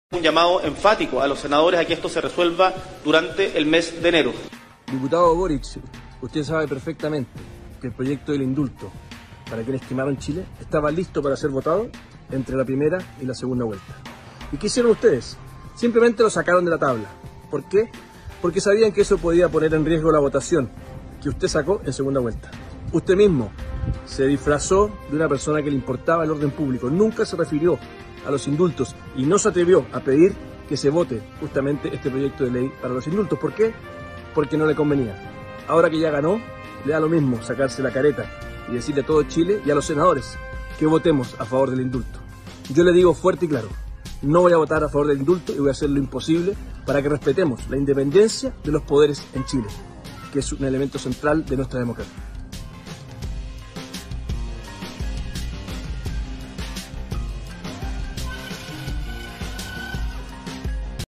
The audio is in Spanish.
Un llamado enfático a los senadores a que esto se resuelva durante el mes de enero. Diputado Boric, usted sabe perfectamente que el proyecto del indulto para quienes quemaron Chile estaba listo para ser votado entre la primera y la segunda vuelta. ¿Y qué hicieron ustedes? Simplemente lo sacaron de la tabla. ¿Por qué? Porque sabían que eso podía poner en riesgo la votación que usted sacó en segunda vuelta. Usted mismo se disfrazó de una persona que le importaba el orden público. Nunca se refirió a los indultos y no se atrevió a pedir que se vote justamente este proyecto de ley para los indultos. ¿Por qué? Porque no le convenía. Ahora que ya ganó, le da lo mismo sacarse la careta y decirle a todo Chile y a los senadores que votemos a favor del indulto. Yo le digo fuerte y claro, no voy a votar a favor del indulto y voy a hacer lo imposible para que respetemos la independencia de los poderes en Chile, que es un elemento central de nuestra democracia.